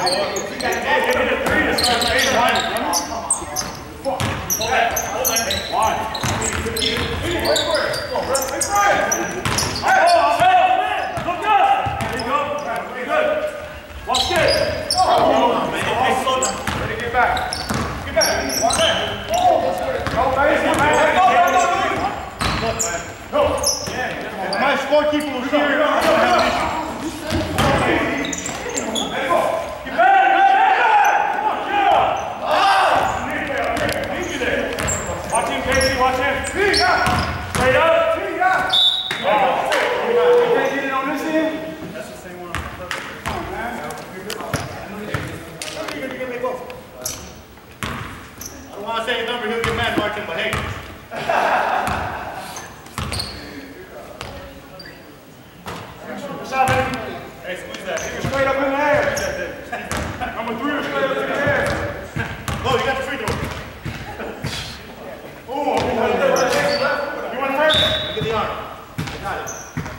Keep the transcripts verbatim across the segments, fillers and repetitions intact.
My scorekeeper was here. Watch him, Casey, watch him. Straight up. Oh. You can't get it on this end? That's the same one. Come on, man. I don't want to say his number, he'll get mad marching, but hey. Hey, squeeze that. Straight up in the air. Number three, straight up in the air. Oh, you got the free throw. Oh, you want first? Get the arm. Got it.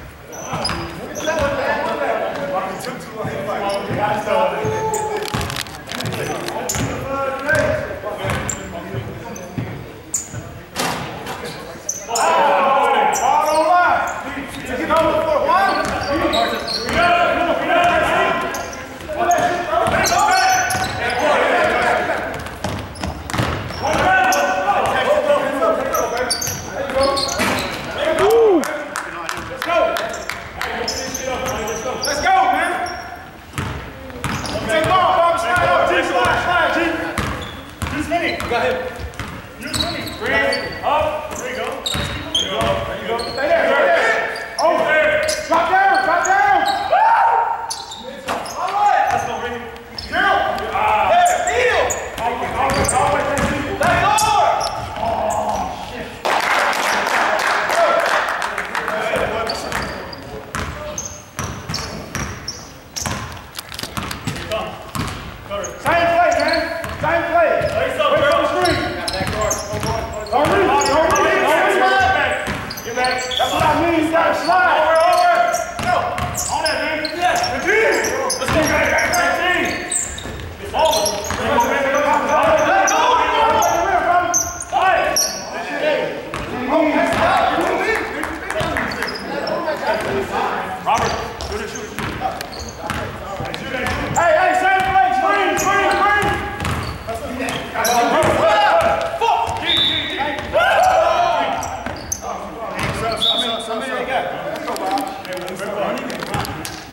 Got him. You're spinning. Bring it up. There you go. There you go. There you go. Stay there. Stay there. Over there. Drop down. Drop down. Woo! All right. Let's go, Ricky. Zero. Ah. There. Deal. Always, always, always. That's over. Oh, shit. Same play, man. Same play. Wait for the screen. Don't reach, don't reach, don't reach. Get back. That's what I mean. You gotta slide. Over, over. Go. On that, man. Yeah. fifteen. Let's go, back, back, fifteen. It's over. Let's go, man. Let's go. Let's go. Robert, do the shoot.